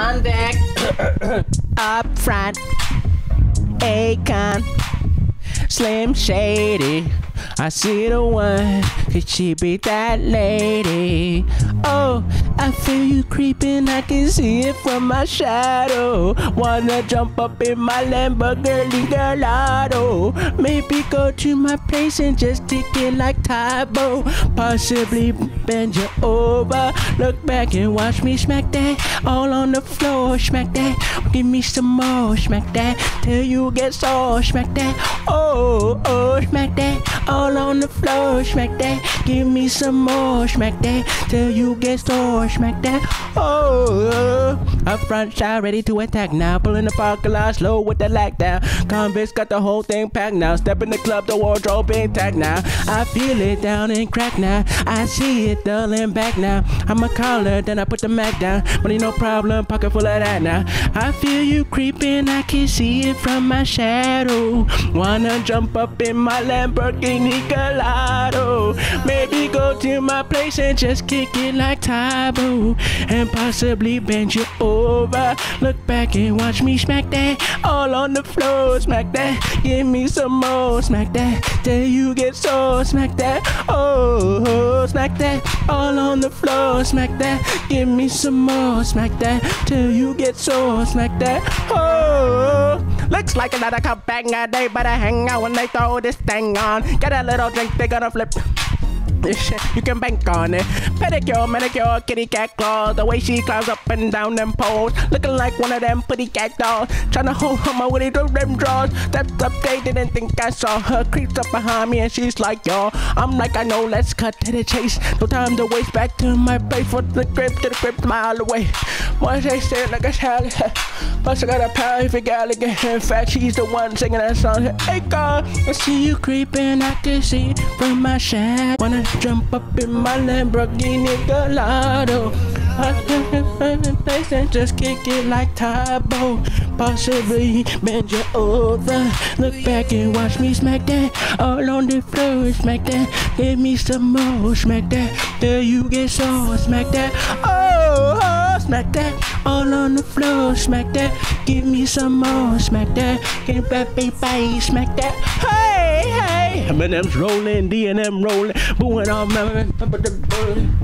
on deck. Up front, Akon, Slim Shady. I see the one, could she be that lady? Oh, I feel you creeping, I can see it from my shadow. Wanna jump up in my Lamborghini Gallardo. Maybe go to my place and just kick it like Tybo. Possibly bend you over, look back and watch me smack that. All on the floor, smack that. Give me some more, smack that. Till you get sore, smack that. Oh, oh, smack that. All on the floor, smack that. Give me some more, smack that. Till you get sore, smack that. Oh, up front shot, ready to attack now. Pulling the parking lot, slow with the lag down. Convicts got the whole thing packed now. Step in the club, the wardrobe intact now. I feel it down and crack now. I see it dulling back now. I'm a caller, then I put the Mac down. Money no problem, pocket full of that now. I feel you creeping, I can see it from my shadow. Wanna jump up in my Lamborghini Gallardo. Maybe go to my place and just kick it like Tybo. And possibly bend you over. Look back and watch me smack that. All on the floor, smack that. Give me some more, smack that. Till you get sore, smack that. Oh, smack that. All on the floor, smack that. Give me some more, smack that. Till you get sore, smack that. Oh, looks like another cup bang. They better hang out when they throw this thing on. Get a little drink, they gonna flip. This shit, you can bank on it. Pedicure, manicure, kitty cat claws. The way she climbs up and down them poles, looking like one of them pretty cat dolls. Tryna hold on my witty through them drawers. Stepped up, they didn't think I saw her. Creeps up behind me and she's like, yo. I'm like, I know, let's cut to the chase. No time to waste, back to my place. For the grip to the grip, mile away. Once they say it like a child. Plus I got a pal, if you got get. In fact, she's the one singing that song. Hey God, I see you creeping, I can see it from my shadow. Wanna jump up in my Lamborghini Gallardo. I place and just kick it like Tybo. Possibly bend you over. Look back and watch me smack that. All on the floor, smack that. Give me some more, smack that. Till you get sore, smack that. Oh, smack that. All on the floor, smack that. Give me some more, smack that. Get back, baby, smack that. Hey, hey. Eminem's rolling, D&M rolling, booing all my.